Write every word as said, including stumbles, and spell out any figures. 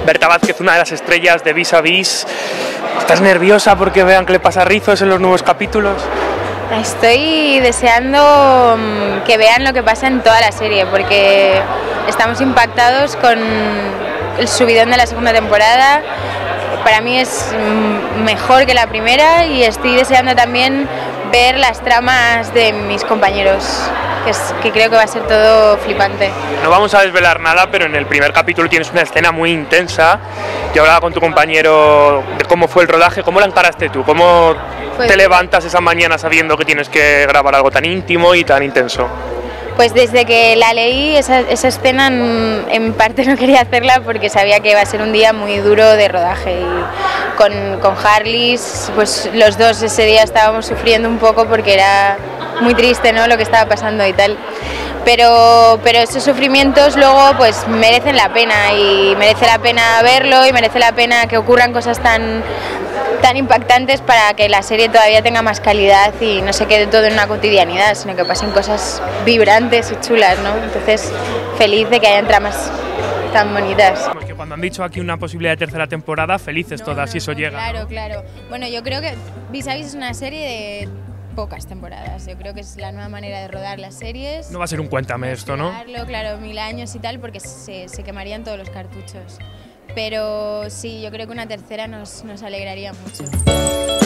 Berta Vázquez, una de las estrellas de Vis a Vis. ¿Estás nerviosa porque vean que le pasa rizos en los nuevos capítulos? Estoy deseando que vean lo que pasa en toda la serie, porque estamos impactados con el subidón de la segunda temporada. Para mí es mejor que la primera y estoy deseando también ver las tramas de mis compañeros, que, es, que creo que va a ser todo flipante. No vamos a desvelar nada, pero en el primer capítulo tienes una escena muy intensa. Yo hablaba con tu compañero de cómo fue el rodaje, ¿cómo la encaraste tú? ¿Cómo pues, te levantas esa mañana sabiendo que tienes que grabar algo tan íntimo y tan intenso? Pues desde que la leí, esa, esa escena en, en parte no quería hacerla porque sabía que iba a ser un día muy duro de rodaje y con, con Harlis, pues los dos ese día estábamos sufriendo un poco porque era muy triste, ¿no?, lo que estaba pasando y tal. Pero, pero esos sufrimientos luego pues merecen la pena y merece la pena verlo y merece la pena que ocurran cosas tan, tan impactantes para que la serie todavía tenga más calidad y no se quede todo en una cotidianidad, sino que pasen cosas vibrantes y chulas, ¿no? Entonces, feliz de que hayan tramas tan bonitas. Porque cuando han dicho aquí una posibilidad de tercera temporada, felices no, todas no, si eso no, llega. Claro, ¿no? claro. Bueno, yo creo que Vis a Vis es una serie de pocas temporadas. Yo creo que es la nueva manera de rodar las series. No va a ser un cuéntame esto, ¿no? Claro, mil años y tal, porque se, se quemarían todos los cartuchos. Pero sí, yo creo que una tercera nos, nos alegraría mucho.